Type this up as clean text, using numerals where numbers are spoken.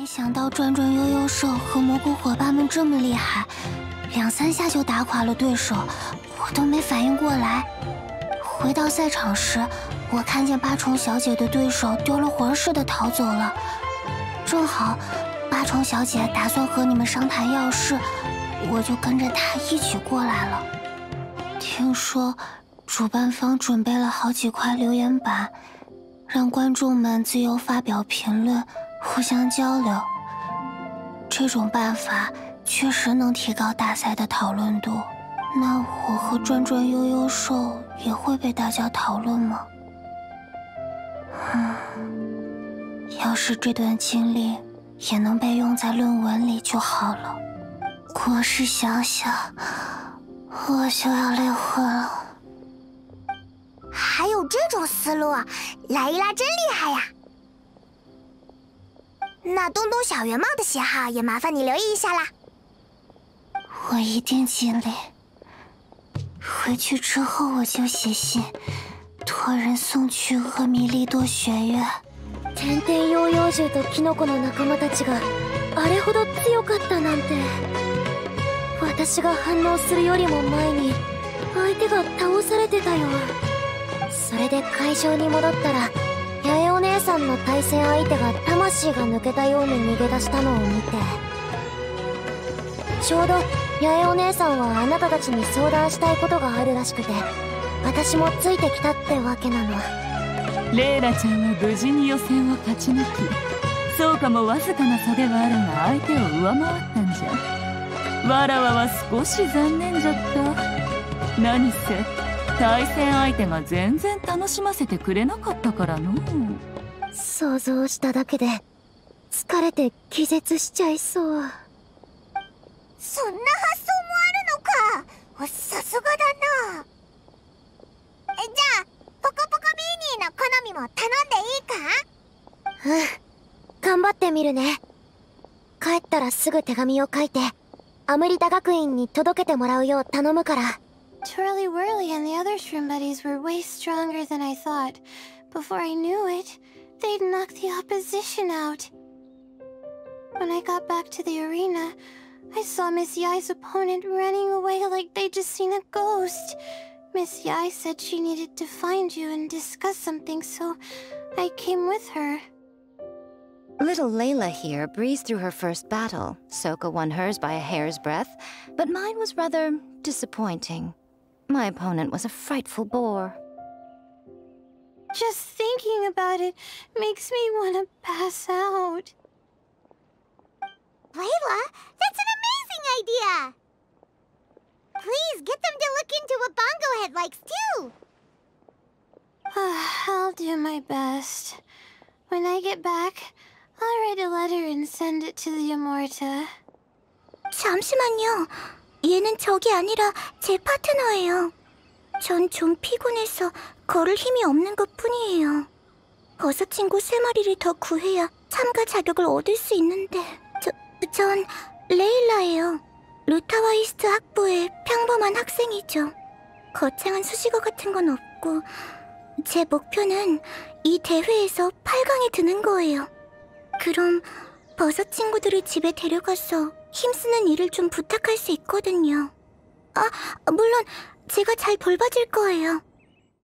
想到转转悠悠兽和蘑菇伙伴们这么厉害，2、3下就打垮了对手，我都没反应过来。回到赛场时，我看见八重小姐的对手丢了魂似的逃走了。正好，八重小姐打算和你们商谈要事，我就跟着她一起过来了。听说主办方准备了好几块留言板，让观众们自由发表评论，互相交流。这种办法确实能提高大赛的讨论度。那我和转转悠悠兽也会被大家讨论吗？要是这段经历也能被用在论文里就好了。光是想想，我就要累昏了。 还有这种思路，来一拉真厉害呀！那东东小圆帽的喜好也麻烦你留意一下啦。 我一定尽力。回去之后我就写信，托人送去阿弥利多学院。 天天ヨーヨー獣とキノコの仲間たちがあれほど強かったなんて。私が反応するよりも前に相手が倒されてたよ。それで会場に戻ったら八重お姉さんの対戦相手が魂が抜けたように逃げ出したのを見て、ちょうど八重お姉さんはあなたたちに相談したいことがあるらしくて、私もついてきたってわけなの。 レイラちゃんは無事に予選を勝ち抜き、そうかもわずかな差ではあるが相手を上回ったんじゃ。わらわは少し残念じゃった。何せ対戦相手が全然楽しませてくれなかったからの。 想像しただけで疲れて気絶しちゃいそう。 そんな発想もあるのか。さすがだな。じゃあポコポコミーニーの好みも頼んでいいか？ 頑張ってみるね。帰ったらすぐ手紙を書いてアムリタ学院に届けてもらうよう頼むから。 Twirly Whirly and the other shroom buddies were way stronger than I thought. Before I knew it, they'd knocked the opposition out. When I got back to the arena, I saw Miss Yai's opponent running away like they'd just seen a ghost. Miss Yai said she needed to find you and discuss something, so I came with her. Little Layla here breezed through her first battle. Soka won hers by a hair's breadth, but mine was rather disappointing. My opponent was a frightful bore. Just thinking about it makes me want to pass out. Layla, that's an amazing idea! Please get them to look into what Bongo Head likes too! I'll do my best. When I get back, I'll write a letter and send it to the Amorta. 잠시만요. 얘는 적이 아니라 제 파트너예요. 전 좀 피곤해서 걸을 힘이 없는 것뿐이에요. 버섯 친구 3마리를 더 구해야 참가 자격을 얻을 수 있는데 전 레일라예요. 루타와이스트 학부의 평범한 학생이죠. 거창한 수식어 같은 건 없고 제 목표는 이 대회에서 8강에 드는 거예요. 그럼 버섯 친구들을 집에 데려가서 힘쓰는 일을 좀 부탁할 수 있거든요. 물론 제가 잘 돌봐줄 거예요.